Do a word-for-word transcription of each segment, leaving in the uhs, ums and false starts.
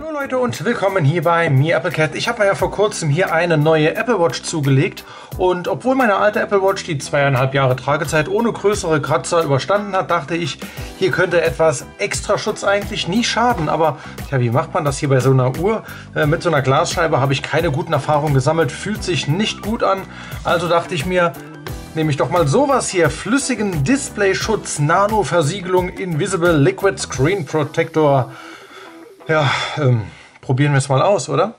Hallo Leute und willkommen hier bei mir Applecat. Ich habe mir ja vor kurzem hier eine neue Apple Watch zugelegt und obwohl meine alte Apple Watch die zweieinhalb Jahre Tragezeit ohne größere Kratzer überstanden hat, dachte ich, hier könnte etwas extra Schutz eigentlich nie schaden. Aber ja, wie macht man das hier bei so einer Uhr? Äh, mit so einer Glasscheibe habe ich keine guten Erfahrungen gesammelt, fühlt sich nicht gut an. Also dachte ich mir, nehme ich doch mal sowas hier, flüssigen Displayschutz, Nano-Versiegelung, Invisible Liquid Screen Protector. Ja, ähm, probieren wir es mal aus, oder?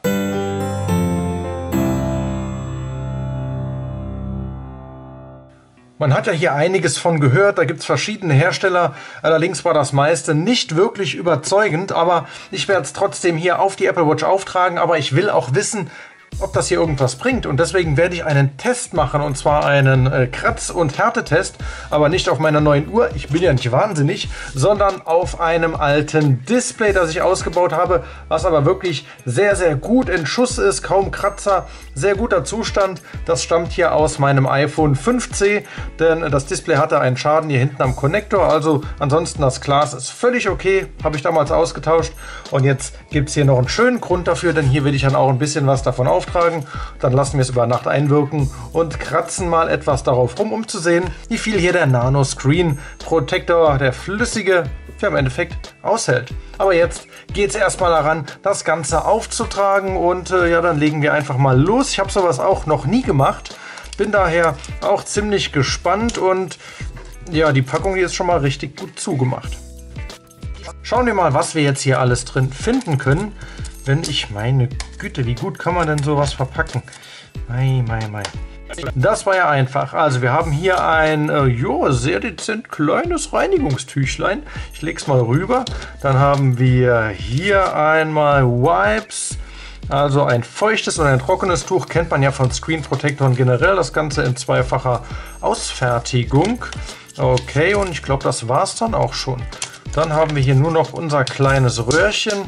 Man hat ja hier einiges von gehört, da gibt es verschiedene Hersteller, allerdings war das meiste nicht wirklich überzeugend, aber ich werde es trotzdem hier auf die Apple Watch auftragen, aber ich will auch wissen, ob das hier irgendwas bringt, und deswegen werde ich einen Test machen, und zwar einen äh, Kratz- und Härtetest, aber nicht auf meiner neuen Uhr, ich bin ja nicht wahnsinnig, sondern auf einem alten Display, das ich ausgebaut habe, was aber wirklich sehr, sehr gut in Schuss ist, kaum Kratzer, sehr guter Zustand. Das stammt hier aus meinem iPhone fünf C, denn das Display hatte einen Schaden hier hinten am Konnektor, also ansonsten das Glas ist völlig okay, habe ich damals ausgetauscht, und jetzt gibt es hier noch einen schönen Grund dafür, denn hier will ich dann auch ein bisschen was davon auftragen. Dann lassen wir es über Nacht einwirken und kratzen mal etwas darauf rum, um zu sehen, wie viel hier der Nano Screen Protector, der flüssige, ja, im Endeffekt aushält. Aber jetzt geht es erstmal daran, das Ganze aufzutragen, und äh, ja, dann legen wir einfach mal los. Ich habe sowas auch noch nie gemacht, bin daher auch ziemlich gespannt, und ja, die Packung hier ist schon mal richtig gut zugemacht. Schauen wir mal, was wir jetzt hier alles drin finden können. Wenn ich meine Güte, wie gut kann man denn sowas verpacken? Mei, mei, mei. Das war ja einfach. Also wir haben hier ein äh, jo, sehr dezent kleines Reinigungstüchlein. Ich lege es mal rüber. Dann haben wir hier einmal Wipes. Also ein feuchtes und ein trockenes Tuch. Kennt man ja von Screen Protectoren generell. Das Ganze in zweifacher Ausfertigung. Okay, und ich glaube, das war es dann auch schon. Dann haben wir hier nur noch unser kleines Röhrchen,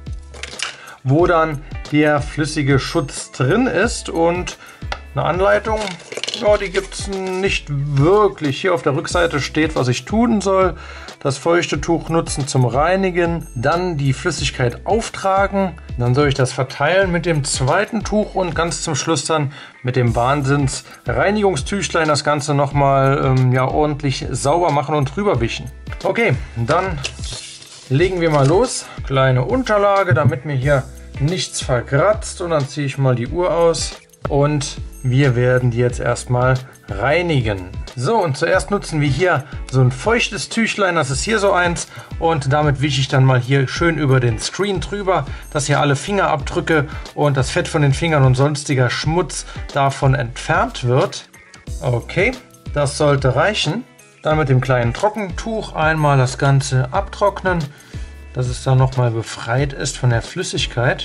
wo dann der flüssige Schutz drin ist, und eine Anleitung, ja, die gibt es nicht wirklich. Hier auf der Rückseite steht, was ich tun soll. Das feuchte Tuch nutzen zum Reinigen, dann die Flüssigkeit auftragen, dann soll ich das verteilen mit dem zweiten Tuch und ganz zum Schluss dann mit dem Wahnsinns Reinigungstüchlein das Ganze nochmal ähm, ja, ordentlich sauber machen und drüber wischen. Okay, dann legen wir mal los. Kleine Unterlage, damit mir hier nichts verkratzt, und dann ziehe ich mal die Uhr aus und wir werden die jetzt erstmal reinigen. So, und zuerst nutzen wir hier so ein feuchtes Tüchlein, das ist hier so eins, und damit wische ich dann mal hier schön über den Screen drüber, dass hier alle Fingerabdrücke und das Fett von den Fingern und sonstiger Schmutz davon entfernt wird. Okay, das sollte reichen. Dann mit dem kleinen Trockentuch einmal das Ganze abtrocknen, dass es dann nochmal befreit ist von der Flüssigkeit.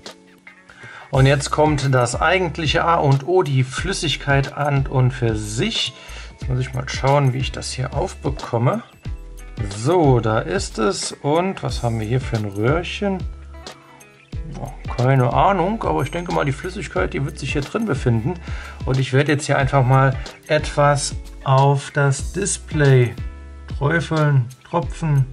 Und jetzt kommt das eigentliche A und O, die Flüssigkeit an und für sich. Jetzt muss ich mal schauen, wie ich das hier aufbekomme. So, da ist es. Und was haben wir hier für ein Röhrchen? Oh, keine Ahnung, aber ich denke mal, die Flüssigkeit, die wird sich hier drin befinden. Und ich werde jetzt hier einfach mal etwas auf das Display träufeln, tropfen.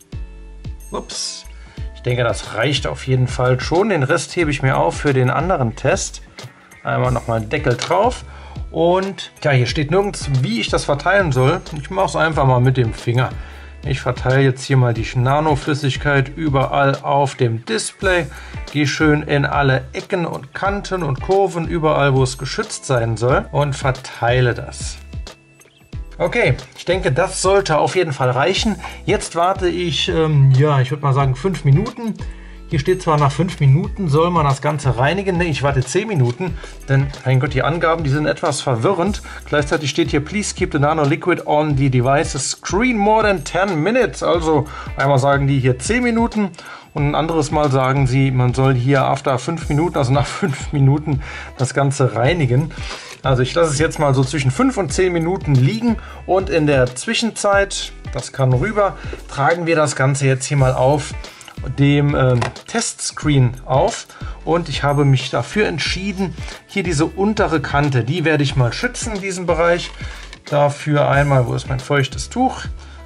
Ups. Ich denke, das reicht auf jeden Fall schon. Den Rest hebe ich mir auf für den anderen Test. Einmal nochmal Deckel drauf. Und ja, hier steht nirgends, wie ich das verteilen soll. Ich mache es einfach mal mit dem Finger. Ich verteile jetzt hier mal die Nano-Flüssigkeit überall auf dem Display. Gehe schön in alle Ecken und Kanten und Kurven, überall, wo es geschützt sein soll, und verteile das. Okay, ich denke, das sollte auf jeden Fall reichen. Jetzt warte ich, ähm, ja, ich würde mal sagen fünf Minuten. Hier steht zwar, nach fünf Minuten soll man das Ganze reinigen. Nee, ich warte zehn Minuten, denn, mein Gott, die Angaben, die sind etwas verwirrend. Gleichzeitig steht hier, please keep the Nano Liquid on the device's screen more than ten minutes. Also einmal sagen die hier zehn Minuten und ein anderes Mal sagen sie, man soll hier after fünf Minuten, also nach fünf Minuten, das Ganze reinigen. Also ich lasse es jetzt mal so zwischen fünf und zehn Minuten liegen, und in der Zwischenzeit, das kann rüber, tragen wir das Ganze jetzt hier mal auf dem äh, Testscreen auf, und ich habe mich dafür entschieden, hier diese untere Kante, die werde ich mal schützen, diesen Bereich. Dafür einmal, wo ist mein feuchtes Tuch?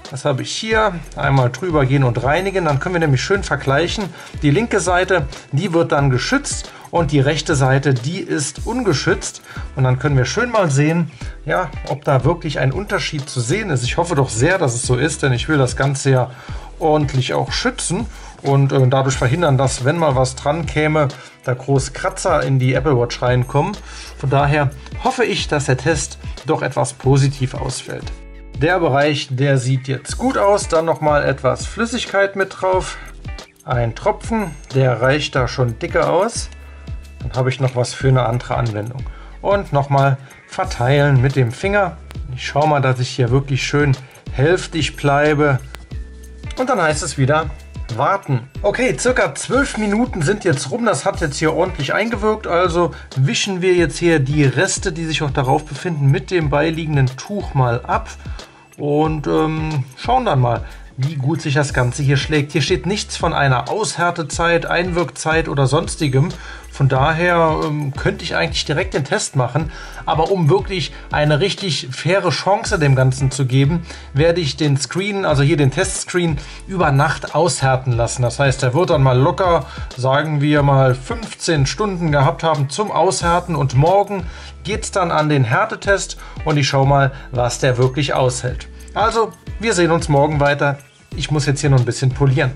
Das habe ich hier. Einmal drüber gehen und reinigen. Dann können wir nämlich schön vergleichen. Die linke Seite, die wird dann geschützt und die rechte Seite, die ist ungeschützt. Und dann können wir schön mal sehen, ja, ob da wirklich ein Unterschied zu sehen ist. Ich hoffe doch sehr, dass es so ist, denn ich will das Ganze ja ordentlich auch schützen und äh, dadurch verhindern, dass, wenn mal was dran käme, da groß Kratzer in die Apple Watch reinkommen. Von daher hoffe ich, dass der Test doch etwas positiv ausfällt. Der Bereich, der sieht jetzt gut aus. Dann nochmal etwas Flüssigkeit mit drauf. Ein Tropfen, der reicht da schon dicke aus. Dann habe ich noch was für eine andere Anwendung. Und nochmal verteilen mit dem Finger. Ich schaue mal, dass ich hier wirklich schön hälftig bleibe. Und dann heißt es wieder warten. Okay, circa zwölf Minuten sind jetzt rum. Das hat jetzt hier ordentlich eingewirkt. Also wischen wir jetzt hier die Reste, die sich auch darauf befinden, mit dem beiliegenden Tuch mal ab. Und ähm, schauen dann mal, wie gut sich das Ganze hier schlägt. Hier steht nichts von einer Aushärtezeit, Einwirkzeit oder sonstigem. Von daher ähm, könnte ich eigentlich direkt den Test machen. Aber um wirklich eine richtig faire Chance dem Ganzen zu geben, werde ich den Screen, also hier den Testscreen, über Nacht aushärten lassen. Das heißt, er wird dann mal locker, sagen wir mal, fünfzehn Stunden gehabt haben zum Aushärten. Und morgen geht es dann an den Härtetest und ich schaue mal, was der wirklich aushält. Also, wir sehen uns morgen weiter. Ich muss jetzt hier noch ein bisschen polieren.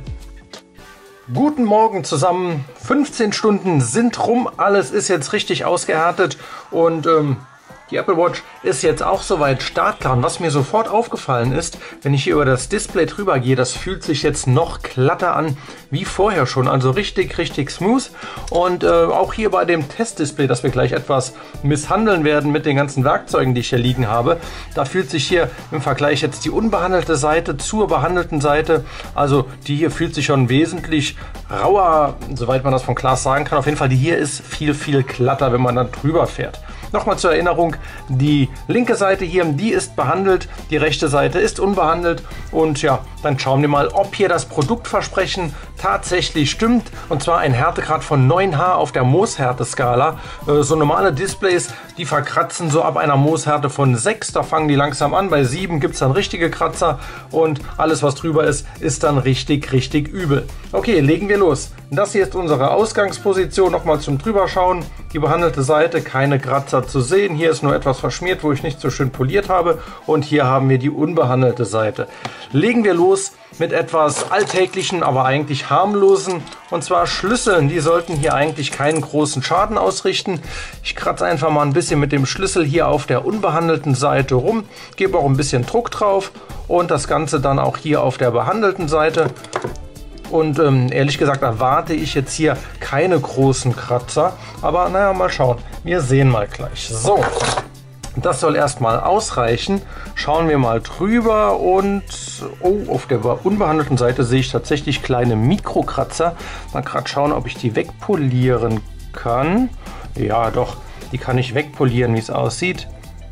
Guten Morgen zusammen. fünfzehn Stunden sind rum. Alles ist jetzt richtig ausgehärtet und ähm, die Apple Watch ist jetzt auch soweit startklar. Und was mir sofort aufgefallen ist, wenn ich hier über das Display drüber gehe, das fühlt sich jetzt noch glatter an wie vorher schon. Also richtig, richtig smooth. Und äh, auch hier bei dem Testdisplay, das wir gleich etwas misshandeln werden mit den ganzen Werkzeugen, die ich hier liegen habe, da fühlt sich hier im Vergleich jetzt die unbehandelte Seite zur behandelten Seite, also die hier fühlt sich schon wesentlich rauer, soweit man das von Glas sagen kann. Auf jeden Fall, die hier ist viel, viel glatter, wenn man dann drüber fährt. Nochmal zur Erinnerung, die linke Seite hier, die ist behandelt, die rechte Seite ist unbehandelt. Und ja, dann schauen wir mal, ob hier das Produktversprechen tatsächlich stimmt. Und zwar ein Härtegrad von neun H auf der Mooshärte-Skala. Äh, so normale Displays, die verkratzen so ab einer Mooshärte von sechs. Da fangen die langsam an. Bei sieben gibt es dann richtige Kratzer. Und alles, was drüber ist, ist dann richtig, richtig übel. Okay, legen wir los. Das hier ist unsere Ausgangsposition. Nochmal zum Drüberschauen. Die behandelte Seite, keine Kratzer zu sehen. Hier ist nur etwas verschmiert, wo ich nicht so schön poliert habe. Und hier haben wir die unbehandelte Seite. Legen wir los mit etwas alltäglichen, aber eigentlich harmlosen. Und zwar Schlüsseln. Die sollten hier eigentlich keinen großen Schaden ausrichten. Ich kratze einfach mal ein bisschen mit dem Schlüssel hier auf der unbehandelten Seite rum. Gebe auch ein bisschen Druck drauf. Und das Ganze dann auch hier auf der behandelten Seite. Und ähm, ehrlich gesagt erwarte ich jetzt hier keine großen Kratzer. Aber naja, mal schauen. Wir sehen mal gleich. So, das soll erstmal ausreichen. Schauen wir mal drüber und oh, auf der unbehandelten Seite sehe ich tatsächlich kleine Mikrokratzer. Mal gerade schauen, ob ich die wegpolieren kann. Ja, doch, die kann ich wegpolieren, wie es aussieht.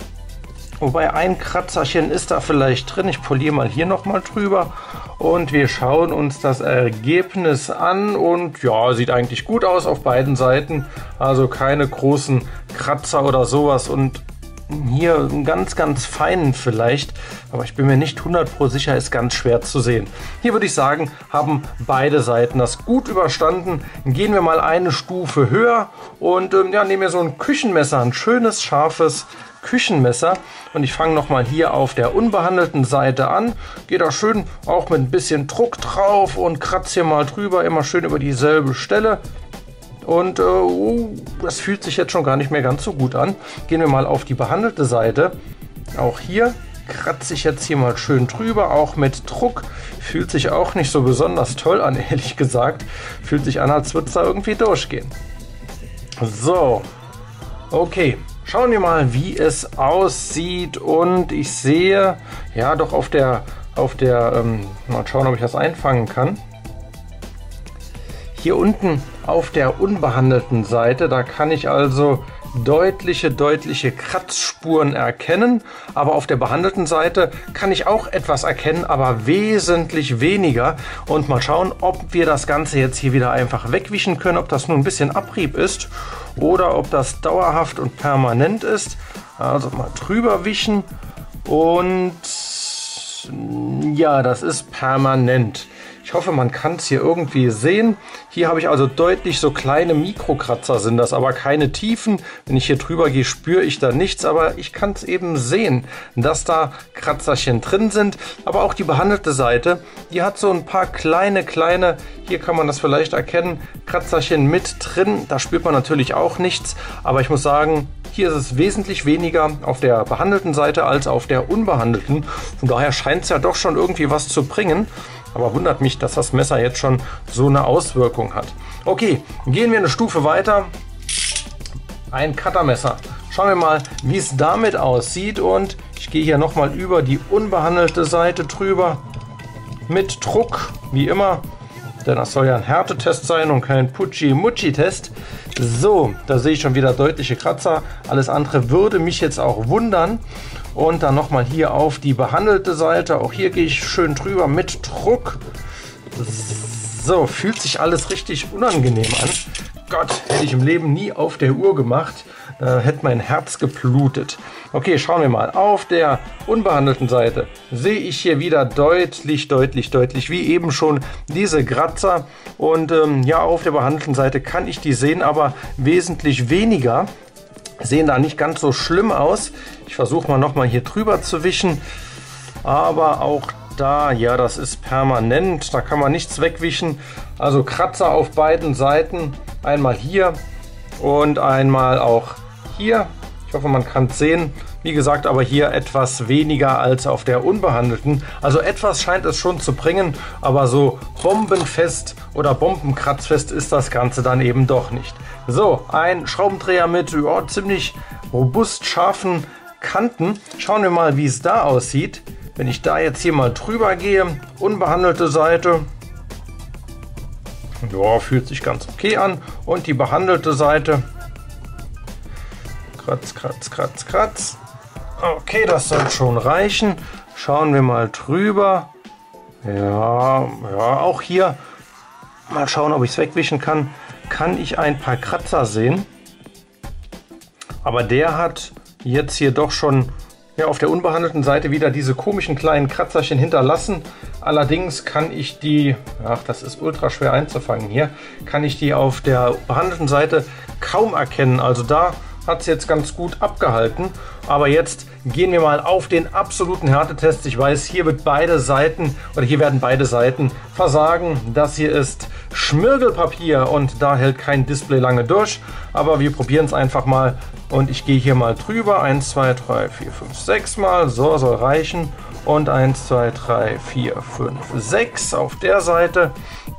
Wobei ein Kratzerchen ist da vielleicht drin. Ich poliere mal hier nochmal drüber und wir schauen uns das Ergebnis an und ja, sieht eigentlich gut aus auf beiden Seiten. Also keine großen Kratzer oder sowas und hier einen ganz, ganz feinen vielleicht, aber ich bin mir nicht hundert Prozent sicher, ist ganz schwer zu sehen. Hier würde ich sagen, haben beide Seiten das gut überstanden. Gehen wir mal eine Stufe höher und ähm, ja, nehmen wir so ein Küchenmesser, ein schönes, scharfes Küchenmesser und ich fange nochmal hier auf der unbehandelten Seite an, gehe da schön auch mit ein bisschen Druck drauf und kratze hier mal drüber, immer schön über dieselbe Stelle und äh, oh, das fühlt sich jetzt schon gar nicht mehr ganz so gut an. Gehen wir mal auf die behandelte Seite, auch hier kratze ich jetzt hier mal schön drüber, auch mit Druck, fühlt sich auch nicht so besonders toll an, ehrlich gesagt, fühlt sich an, als würde es da irgendwie durchgehen. So, okay. Schauen wir mal, wie es aussieht und ich sehe, ja doch auf der, auf der, ähm, mal schauen, ob ich das einfangen kann. Hier unten auf der unbehandelten Seite, da kann ich also deutliche, deutliche Kratzspuren erkennen, aber auf der behandelten Seite kann ich auch etwas erkennen, aber wesentlich weniger. Und mal schauen, ob wir das Ganze jetzt hier wieder einfach wegwischen können, ob das nur ein bisschen Abrieb ist oder ob das dauerhaft und permanent ist. Also mal drüber wischen und ja, das ist permanent. Ich hoffe, man kann es hier irgendwie sehen. Hier habe ich also deutlich so kleine Mikrokratzer sind das, aber keine tiefen. Wenn ich hier drüber gehe, spüre ich da nichts, aber ich kann es eben sehen, dass da Kratzerchen drin sind. Aber auch die behandelte Seite, die hat so ein paar kleine, kleine, hier kann man das vielleicht erkennen, Kratzerchen mit drin. Da spürt man natürlich auch nichts, aber ich muss sagen, hier ist es wesentlich weniger auf der behandelten Seite als auf der unbehandelten. Von daher scheint es ja doch schon irgendwie was zu bringen. Aber wundert mich, dass das Messer jetzt schon so eine Auswirkung hat. Okay, gehen wir eine Stufe weiter. Ein Cuttermesser. Schauen wir mal, wie es damit aussieht. Und ich gehe hier nochmal über die unbehandelte Seite drüber. Mit Druck, wie immer. Denn das soll ja ein Härtetest sein und kein Putschi-Mutschi-Test. So, da sehe ich schon wieder deutliche Kratzer. Alles andere würde mich jetzt auch wundern. Und dann nochmal hier auf die behandelte Seite. Auch hier gehe ich schön drüber mit Druck. So, fühlt sich alles richtig unangenehm an. Gott, hätte ich im Leben nie auf der Uhr gemacht. Da hätte mein Herz geblutet. Okay, schauen wir mal. Auf der unbehandelten Seite sehe ich hier wieder deutlich, deutlich, deutlich, wie eben schon, diese Kratzer. Und ähm, ja, auf der behandelten Seite kann ich die sehen, aber wesentlich weniger. Sehen da nicht ganz so schlimm aus. Ich versuche mal nochmal hier drüber zu wischen. Aber auch da, ja, das ist permanent. Da kann man nichts wegwischen. Also Kratzer auf beiden Seiten. Einmal hier und einmal auch hier. Ich hoffe, man kann es sehen. Wie gesagt, aber hier etwas weniger als auf der unbehandelten. Also etwas scheint es schon zu bringen, aber so bombenfest oder bombenkratzfest ist das Ganze dann eben doch nicht. So, ein Schraubendreher mit ja, ziemlich robust scharfen Kanten. Schauen wir mal, wie es da aussieht. Wenn ich da jetzt hier mal drüber gehe, unbehandelte Seite. Ja, fühlt sich ganz okay an. Und die behandelte Seite. Kratz, kratz, kratz, kratz. Okay, das soll schon reichen. Schauen wir mal drüber. Ja, ja, auch hier. Mal schauen, ob ich es wegwischen kann. Kann ich ein paar Kratzer sehen. Aber der hat jetzt hier doch schon ja, auf der unbehandelten Seite wieder diese komischen kleinen Kratzerchen hinterlassen. Allerdings kann ich die, ach, das ist ultra schwer einzufangen hier, kann ich die auf der behandelten Seite kaum erkennen. Also da hat es jetzt ganz gut abgehalten. Aber jetzt gehen wir mal auf den absoluten Härtetest. Ich weiß, hier wird beide Seiten oder hier werden beide Seiten versagen. Das hier ist Schmirgelpapier und da hält kein Display lange durch. Aber wir probieren es einfach mal und ich gehe hier mal drüber. eins, zwei, drei, vier, fünf, sechs Mal. So soll reichen. Und eins, zwei, drei, vier, fünf, sechs auf der Seite.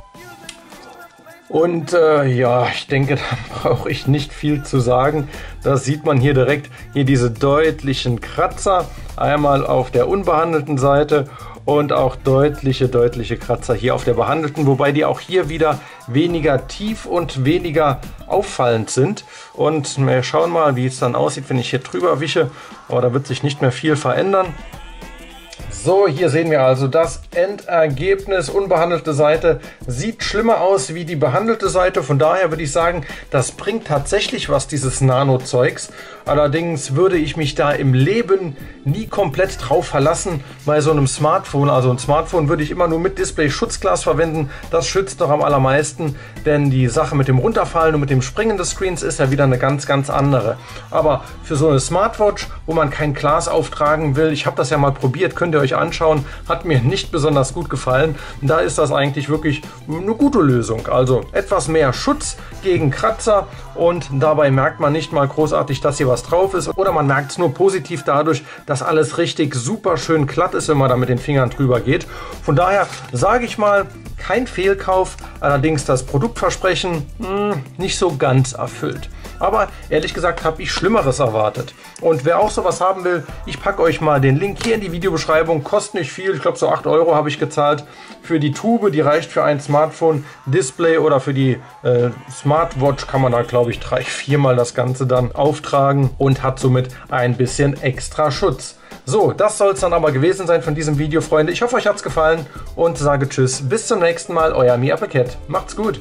Und äh, ja, ich denke, da brauche ich nicht viel zu sagen. Das sieht man hier direkt, hier diese deutlichen Kratzer. Einmal auf der unbehandelten Seite und auch deutliche, deutliche Kratzer hier auf der behandelten. Wobei die auch hier wieder weniger tief und weniger auffallend sind. Und wir schauen mal, wie es dann aussieht, wenn ich hier drüber wische. Aber da wird sich nicht mehr viel verändern. So, hier sehen wir also das Endergebnis. Unbehandelte Seite sieht schlimmer aus wie die behandelte Seite. Von daher würde ich sagen, das bringt tatsächlich was, dieses Nano-Zeugs. Allerdings würde ich mich da im Leben nie komplett drauf verlassen bei so einem Smartphone. Also ein Smartphone würde ich immer nur mit Display-Schutzglas verwenden. Das schützt doch am allermeisten, denn die Sache mit dem Runterfallen und mit dem Springen des Screens ist ja wieder eine ganz, ganz andere. Aber für so eine Smartwatch, wo man kein Glas auftragen will, ich habe das ja mal probiert, könnt ihr euch anschauen, hat mir nicht besonders gut gefallen. Da ist das eigentlich wirklich eine gute Lösung. Also etwas mehr Schutz gegen Kratzer und dabei merkt man nicht mal großartig, dass hier was drauf ist, oder man merkt es nur positiv dadurch, dass alles richtig super schön glatt ist, wenn man da mit den Fingern drüber geht. Von daher sage ich mal, kein Fehlkauf, allerdings das Produktversprechen mh, nicht so ganz erfüllt. Aber ehrlich gesagt habe ich Schlimmeres erwartet. Und wer auch sowas haben will, ich packe euch mal den Link hier in die Videobeschreibung. Kostet nicht viel, ich glaube so acht Euro habe ich gezahlt für die Tube. Die reicht für ein Smartphone-Display oder für die äh, Smartwatch kann man da glaube ich drei, viermal das Ganze dann auftragen und hat somit ein bisschen extra Schutz. So, das soll es dann aber gewesen sein von diesem Video, Freunde. Ich hoffe, euch hat es gefallen und sage Tschüss. Bis zum nächsten Mal, euer MiAppleCat. Macht's gut.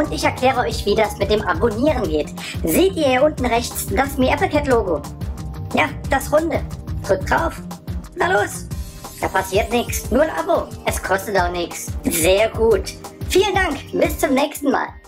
und ich erkläre euch, wie das mit dem Abonnieren geht. Seht ihr hier unten rechts das MeAppleCat-Logo? Ja, das Runde. Drückt drauf. Na los. Da passiert nichts. Nur ein Abo. Es kostet auch nichts. Sehr gut. Vielen Dank. Bis zum nächsten Mal.